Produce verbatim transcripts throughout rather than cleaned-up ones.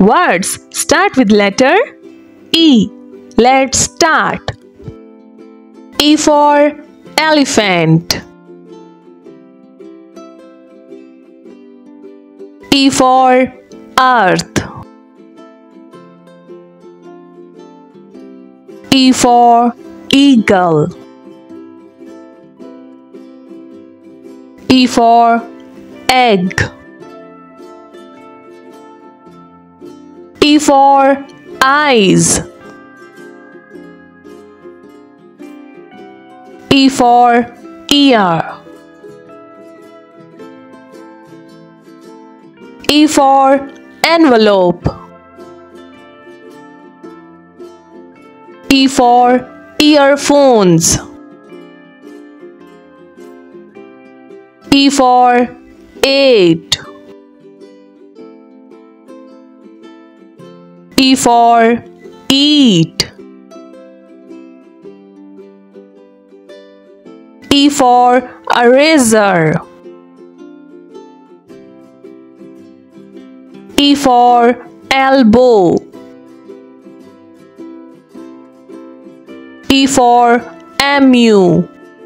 words start with letter E. Let's start. E for elephant. E for earth. E for eagle. E for egg. E for eyes. E for ear. E for envelope. E for earphones. E for eight. E for eat. E for eraser. E for elbow. E for emu.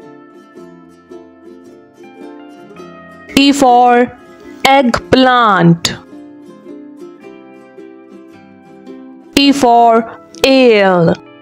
E for eggplant. E for ale.